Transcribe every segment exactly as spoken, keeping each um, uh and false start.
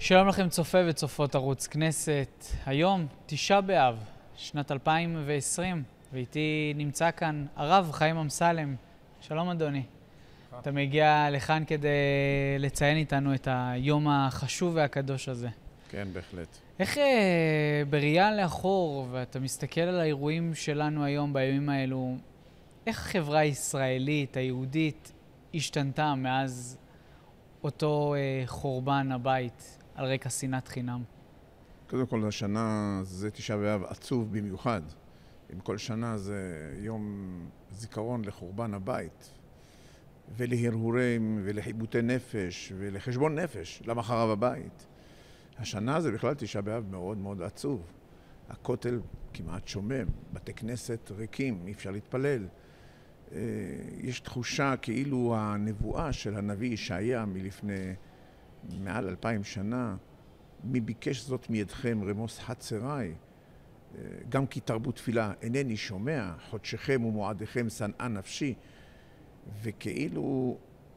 שלום לכם צופה וצופות ערוץ כנסת. היום, תשעה באב, שנת אלפיים ועשרים, ואיתי נמצא כאן הרב חיים אמסלם. שלום אדוני. אתה מגיע לכאן כדי לציין איתנו את היום החשוב והקדוש הזה. כן, בהחלט. איך אה, בראייה לאחור, ואתה מסתכל על האירועים שלנו היום בימים האלו, איך החברה הישראלית, היהודית, השתנתה מאז אותו אה, חורבן הבית על רקע שנאת חינם? קודם כל, השנה זה תשעה באב עצוב במיוחד. עם כל שנה זה יום זיכרון לחורבן הבית, ולהרהורים ולחיבוטי נפש ולחשבון נפש למה חרב הבית. השנה זה בכלל תשעה באב מאוד מאוד עצוב. הכותל כמעט שומם, בתי כנסת ריקים, אי אפשר להתפלל. יש תחושה כאילו הנבואה של הנביא ישעיה מלפני מעל אלפיים שנה, מי ביקש זאת מידכם רמוס חצריי, גם כי תרבו תפילה אינני שומע, חודשכם ומועדיכם שנאה נפשי, וכאילו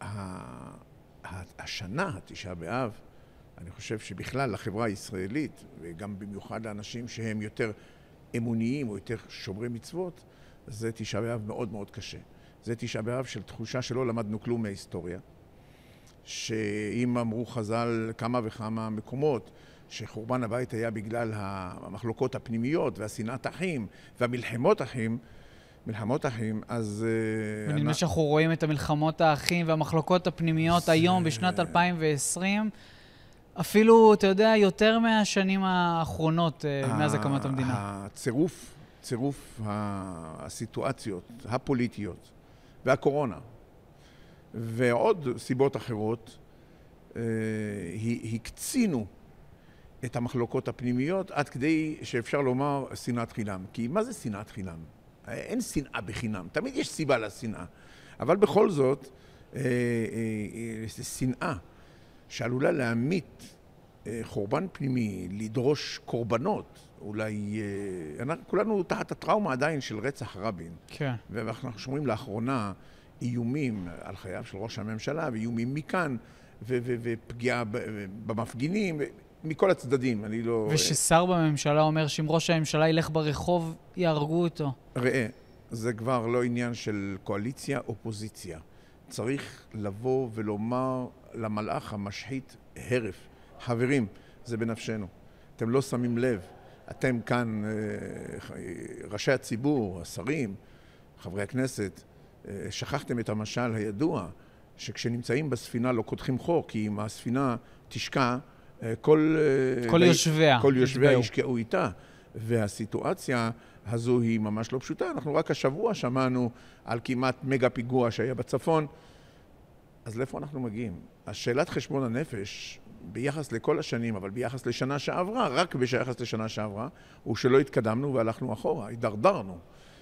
השנה, התשעה באב, אני חושב שבכלל לחברה הישראלית, וגם במיוחד לאנשים שהם יותר אמוניים או יותר שומרי מצוות, זה תשעה באב מאוד מאוד קשה. זה תשעה באב של תחושה שלא למדנו כלום מההיסטוריה, שאם אמרו חז"ל כמה וכמה מקומות, שחורבן הבית היה בגלל המחלוקות הפנימיות והשנאת אחים והמלחמות אחים, מלחמות אחים, אז... ונדמה שאנחנו רואים את המלחמות האחים והמחלוקות הפנימיות זה... היום בשנת אלפיים ועשרים, אפילו, אתה יודע, יותר מהשנים האחרונות מאז הקמת המדינה. הצירוף, צירוף הסיטואציות הפוליטיות והקורונה ועוד סיבות אחרות הקצינו את המחלוקות הפנימיות עד כדי שאפשר לומר שנאת חינם. כי מה זה שנאת חינם? אין שנאה בחינם, תמיד יש סיבה לשנאה. אבל בכל זאת, זה שנאה שעלולה להעמיד חורבן פנימי, לדרוש קורבנות, אולי... אנחנו כולנו תחת הטראומה עדיין של רצח רבין. כן. ואנחנו שומעים לאחרונה איומים על חייו של ראש הממשלה, ואיומים מכאן, ו- ו- ופגיעה במפגינים, מכל הצדדים, אני לא... וששר בממשלה אומר שאם ראש הממשלה ילך ברחוב, יהרגו אותו. ראה, זה כבר לא עניין של קואליציה, אופוזיציה. צריך לבוא ולומר למלאך המשחית הרף. חברים, זה בנפשנו. אתם לא שמים לב. אתם כאן, ראשי הציבור, השרים, חברי הכנסת, שכחתם את המשל הידוע, שכשנמצאים בספינה לא קודחים חור, כי אם הספינה תשקע, כל, כל יושביה, כל יושביה ישקעו איתה. והסיטואציה הזו היא ממש לא פשוטה. אנחנו רק השבוע שמענו על כמעט מגה פיגוע שהיה בצפון. אז לאיפה אנחנו מגיעים? השאלת חשבון הנפש, ביחס לכל השנים, אבל ביחס לשנה שעברה, רק ביחס לשנה שעברה, הוא שלא התקדמנו והלכנו אחורה, הידרדרנו.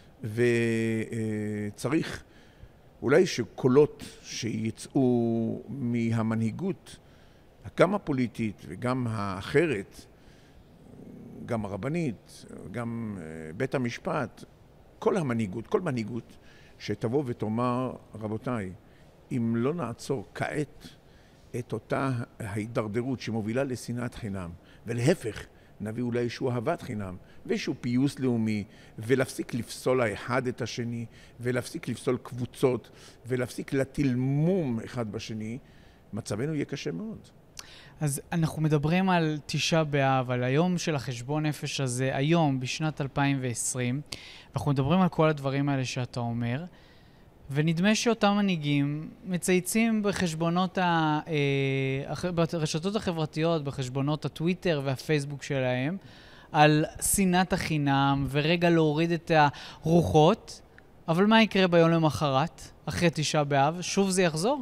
וצריך אולי שקולות שיצאו מהמנהיגות, גם הפוליטית וגם האחרת, גם הרבנית, גם בית המשפט, כל המנהיגות, כל מנהיגות, שתבוא ותאמר, רבותיי, אם לא נעצור כעת את אותה ההידרדרות שמובילה לשנאת חינם, ולהפך, נביא אולי איזשהו אהבת חינם, ואיזשהו פיוס לאומי, ולהפסיק לפסול האחד את השני, ולהפסיק לפסול קבוצות, ולהפסיק להטיל מום אחד בשני, מצבנו יהיה קשה מאוד. אז אנחנו מדברים על תשעה באב, על היום של החשבון נפש הזה, היום בשנת אלפיים ועשרים, ואנחנו מדברים על כל הדברים האלה שאתה אומר, ונדמה שאותם מנהיגים מצייצים בחשבונות ה... ברשתות החברתיות, בחשבונות הטוויטר והפייסבוק שלהם, על שנאת החינם, ורגע להוריד את הרוחות, אבל מה יקרה ביום למחרת, אחרי תשעה באב? שוב זה יחזור?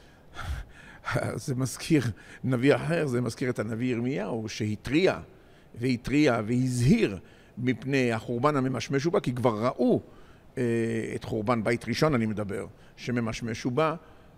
זה מזכיר נביא אחר, זה מזכיר את הנביא ירמיהו, שהתריע והתריע והזהיר מפני החורבן הממשמש ובא, כי כבר ראו את חורבן בית ראשון, אני מדבר, שממשמש ובא,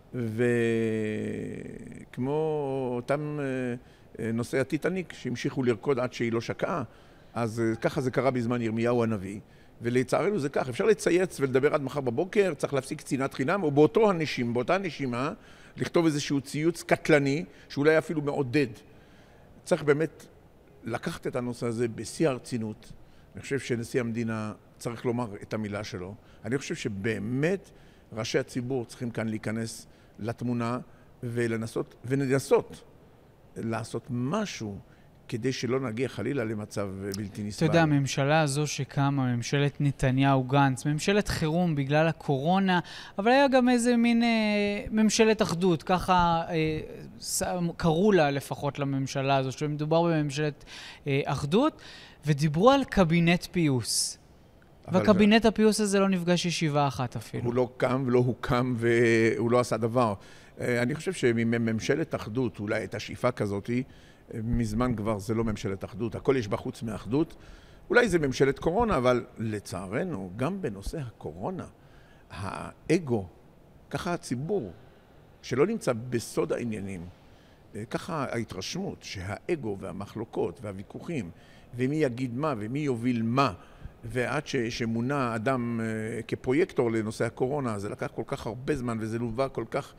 וכמו אותם נושאי הטיטניק שהמשיכו לרקוד עד שהיא לא שקעה, אז ככה זה קרה בזמן ירמיהו הנביא, ולצערנו זה כך, אפשר לצייץ ולדבר עד מחר בבוקר, צריך להפסיק שנאת חינם, או באותו הנשימה, באותה הנשימה, לכתוב איזשהו ציוץ קטלני, שאולי אפילו מעודד. צריך באמת לקחת את הנושא הזה בשיא הרצינות. אני חושב שנשיא המדינה צריך לומר את המילה שלו. אני חושב שבאמת ראשי הציבור צריכים כאן להיכנס לתמונה ולנסות, ולנסות לעשות משהו כדי שלא נגיע חלילה למצב בלתי נסבל. אתה יודע, הממשלה הזו שקמה, ממשלת נתניהו-גנץ, ממשלת חירום בגלל הקורונה, אבל היה גם איזה מין אה, ממשלת אחדות, ככה אה, ס, קראו לה לפחות לממשלה הזו, שמדובר בממשלת אה, אחדות, ודיברו על קבינט פיוס. והקבינט הפיוס הזה לא נפגש ישיבה אחת אפילו. הוא לא קם ולא הוקם והוא לא עשה דבר. אני חושב שממשלת אחדות, אולי את השאיפה כזאת, מזמן כבר זה לא ממשלת אחדות, הכל יש בחוץ מאחדות. אולי זה ממשלת קורונה, אבל לצערנו, גם בנושא הקורונה, האגו, ככה הציבור, שלא נמצא בסוד העניינים, ככה ההתרשמות שהאגו והמחלוקות והוויכוחים, ומי יגיד מה ומי יוביל מה, ועד ש, שמונה אדם uh, כפרויקטור לנושא הקורונה, זה לקח כל כך הרבה זמן וזה לובה כל כך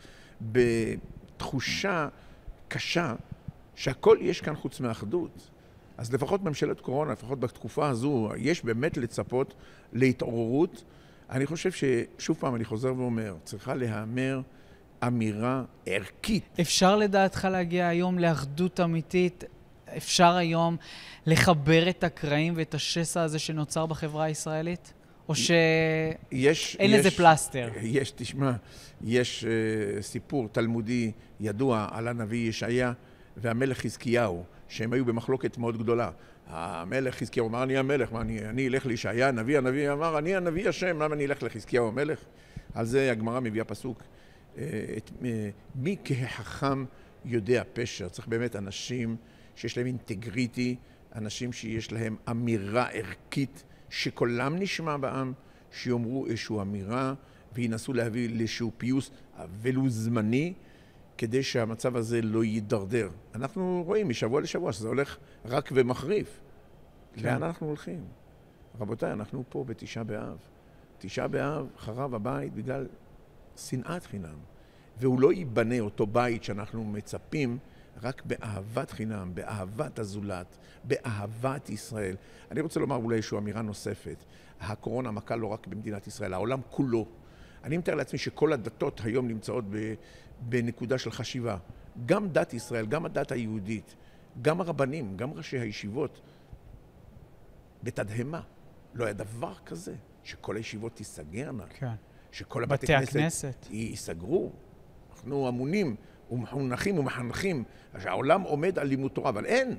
בתחושה קשה, שהכל יש כאן חוץ מאחדות. אז לפחות ממשלת קורונה, לפחות בתקופה הזו, יש באמת לצפות להתעוררות. אני חושב ששוב פעם אני חוזר ואומר, צריכה להיאמר אמירה ערכית. אפשר לדעתך להגיע היום לאחדות אמיתית? אפשר היום לחבר את הקרעים ואת השסע הזה שנוצר בחברה הישראלית? או שאין לזה פלסטר? יש, תשמע, יש uh, סיפור תלמודי ידוע על הנביא ישעיה והמלך חזקיהו, שהם היו במחלוקת מאוד גדולה. המלך חזקיהו אמר, אני המלך, מה, אני, אני אלך לישעיה, הנביא, הנביא אמר, אני הנביא השם, למה אני אלך לחזקיהו המלך? על זה הגמרא מביאה פסוק. Uh, את, uh, מי כחכם יודע פשר? צריך באמת אנשים שיש להם אינטגריטי, אנשים שיש להם אמירה ערכית, שקולם נשמע בעם, שיאמרו איזשהו אמירה, וינסו להביא לאיזשהו פיוס, ולו זמני, כדי שהמצב הזה לא יידרדר. אנחנו רואים משבוע לשבוע שזה הולך רק ומחריף. כן. לאן אנחנו הולכים? רבותיי, אנחנו פה בתשעה באב. תשעה באב חרב הבית בגלל שנאת חינם. והוא לא ייבנה אותו בית שאנחנו מצפים רק באהבת חינם, באהבת הזולת, באהבת ישראל. אני רוצה לומר אולי איזושהי אמירה נוספת. הקורונה מכה לא רק במדינת ישראל, העולם כולו. אני מתאר לעצמי שכל הדתות היום נמצאות בנקודה של חשיבה. גם דת ישראל, גם הדת היהודית, גם הרבנים, גם ראשי הישיבות, בתדהמה. לא היה דבר כזה, שכל הישיבות תיסגרנה. כן. שכל הבתי כנסת, כנסת ייסגרו. אנחנו אמונים ומחונכים ומחנכים, שהעולם עומד על לימוד תורה, אבל אין.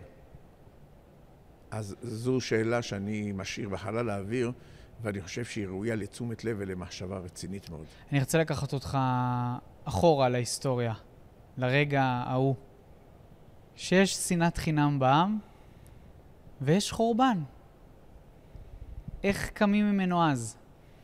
אז זו שאלה שאני משאיר בחלל האוויר, ואני חושב שהיא ראויה לתשומת לב ולמחשבה רצינית מאוד. אני רוצה לקחת אותך אחורה להיסטוריה, לרגע ההוא, שיש שנאת חינם בעם, ויש חורבן. איך קמים ממנו אז?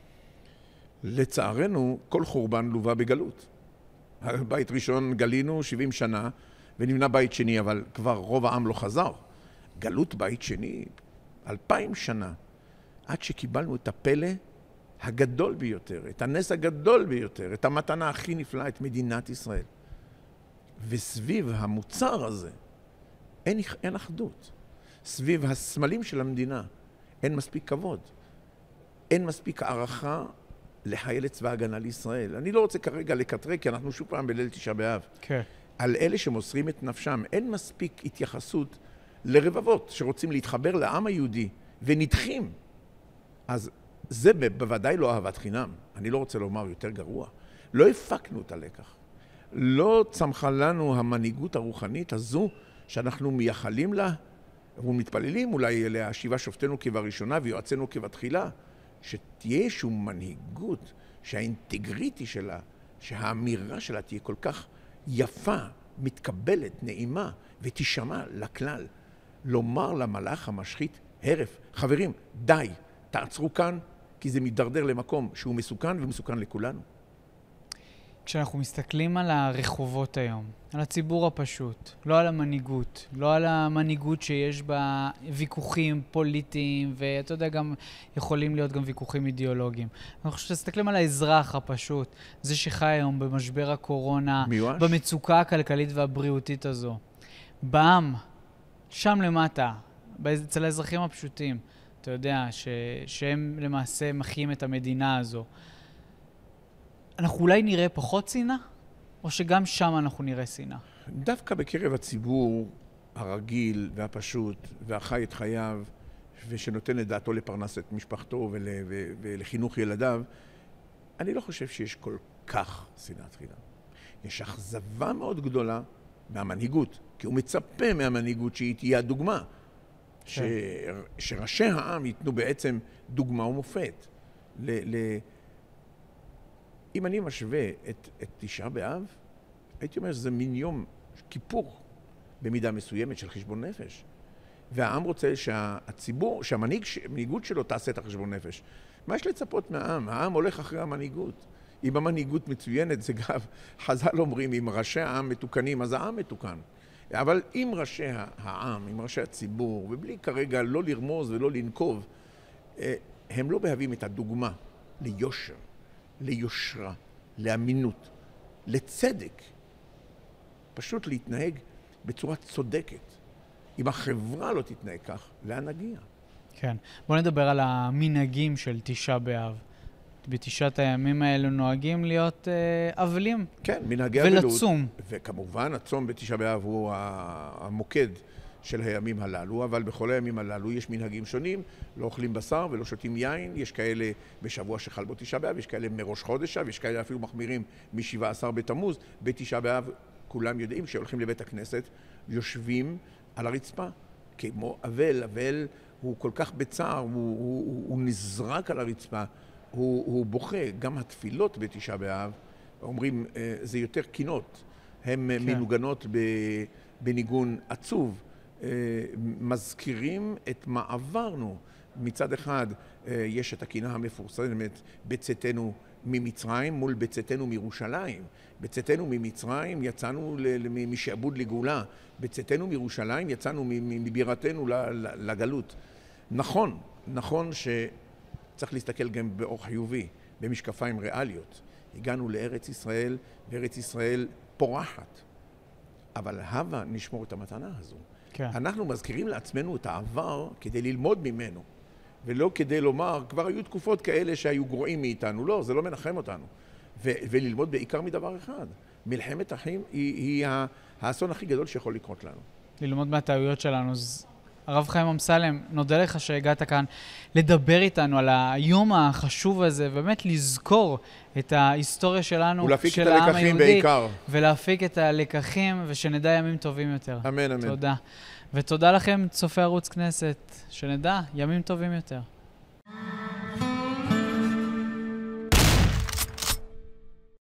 לצערנו, כל חורבן לווה בגלות. בית ראשון גלינו שבעים שנה, ונבנה בית שני, אבל כבר רוב העם לא חזר. גלות בית שני, אלפיים שנה, עד שקיבלנו את הפלא הגדול ביותר, את הנס הגדול ביותר, את המתנה הכי נפלאה, את מדינת ישראל. וסביב המוצר הזה אין, אין אחדות. סביב הסמלים של המדינה אין מספיק כבוד. אין מספיק הערכה לחיילי צבא הגנה לישראל. אני לא רוצה כרגע לקטרק, כי אנחנו שוב פעם בליל תשעה באב. כן. על אלה שמוסרים את נפשם, אין מספיק התייחסות לרבבות שרוצים להתחבר לעם היהודי ונדחים. אז זה בוודאי לא אהבת חינם. אני לא רוצה לומר יותר גרוע. לא הפקנו את הלקח. לא צמחה לנו המנהיגות הרוחנית הזו שאנחנו מייחלים לה ומתפללים אולי להשיבה שופטנו כבראשונה ויועצנו כבתחילה. שתהיה איזושהי מנהיגות, שהאינטגריטי שלה, שהאמירה שלה תהיה כל כך יפה, מתקבלת, נעימה, ותשמע לכלל. לומר למלאך המשחית, הרף, חברים, די, תעצרו כאן, כי זה מתדרדר למקום שהוא מסוכן ומסוכן לכולנו. כשאנחנו מסתכלים על הרחובות היום, על הציבור הפשוט, לא על המנהיגות, לא על המנהיגות שיש בה ויכוחים פוליטיים, ואתה יודע, גם יכולים להיות גם ויכוחים אידיאולוגיים. אנחנו מסתכלים על האזרח הפשוט, זה שחי היום במשבר הקורונה, מיואש? במצוקה הכלכלית והבריאותית הזו. בעם, שם למטה, אצל האזרחים הפשוטים, אתה יודע, ש, שהם למעשה מחיים את המדינה הזו. אנחנו אולי נראה פחות שנאה, או שגם שם אנחנו נראה שנאה? דווקא בקרב הציבור הרגיל והפשוט, והחי את חייו, ושנותן את דעתו לפרנס את משפחתו ול, ו, ולחינוך ילדיו, אני לא חושב שיש כל כך שנאת חינם. יש אכזבה מאוד גדולה מהמנהיגות, כי הוא מצפה מהמנהיגות שהיא תהיה הדוגמה. ש... שראשי העם ייתנו בעצם דוגמה ומופת. ל... ל... אם אני משווה את, את תשעה באב, הייתי אומר שזה מין יום כיפור במידה מסוימת של חשבון נפש. והעם רוצה שהציבור, שהמנהיגות שלו תעשה את החשבון נפש. מה יש לצפות מהעם? העם הולך אחרי המנהיגות. אם המנהיגות מצוינת, זה גם, חז"ל אומרים, אם ראשי העם מתוקנים, אז העם מתוקן. אבל אם ראשי העם, אם ראשי הציבור, ובלי כרגע לא לרמוז ולא לנקוב, הם לא מהווים את הדוגמה ליושר, ליושרה, לאמינות, לצדק. פשוט להתנהג בצורה צודקת. אם החברה לא תתנהג כך, לאן נגיע? כן. בואו נדבר על המנהגים של תשעה באב. בתשעת הימים האלו נוהגים להיות אה, אבלים. כן, מנהגי אבלות. ולצום. וכמובן, הצום בתשעה באב הוא המוקד של הימים הללו, אבל בכל הימים הללו יש מנהגים שונים, לא אוכלים בשר ולא שותים יין, יש כאלה בשבוע שחל בו תשעה באב, יש כאלה מראש חודש, יש כאלה אפילו מחמירים מ-שבעה עשר בתמוז. בתשעה באב כולם יודעים שהולכים לבית הכנסת, יושבים על הרצפה, כמו אבל, אבל הוא כל כך בצער, הוא, הוא, הוא, הוא נזרק על הרצפה, הוא, הוא בוכה. גם התפילות בתשעה באב, אומרים, זה יותר קינות, הן כן. מנוגנות בניגון עצוב, מזכירים את מה עברנו. מצד אחד יש את הקינה המפורסמת בצאתנו ממצרים מול בצאתנו מירושלים. בצאתנו ממצרים יצאנו משעבוד לגאולה. בצאתנו מירושלים יצאנו מבירתנו לגלות. נכון, נכון שצריך להסתכל גם באור חיובי, במשקפיים ריאליות. הגענו לארץ ישראל, וארץ ישראל פורחת. אבל הבה נשמור את המתנה הזו. כן. אנחנו מזכירים לעצמנו את העבר כדי ללמוד ממנו, ולא כדי לומר, כבר היו תקופות כאלה שהיו גרועים מאיתנו. לא, זה לא מנחם אותנו. ו- וללמוד בעיקר מדבר אחד. מלחמת אחים היא, היא האסון הכי גדול שיכול לקרות לנו. ללמוד מהטעויות שלנו. הרב חיים אמסלם, נודה לך שהגעת כאן לדבר איתנו על היום החשוב הזה, ובאמת לזכור את ההיסטוריה שלנו, של העם היהודי, בעיקר. ולהפיק את הלקחים, ושנדע ימים טובים יותר. אמן, אמן. תודה. ותודה לכם, צופי ערוץ כנסת, שנדע ימים טובים יותר.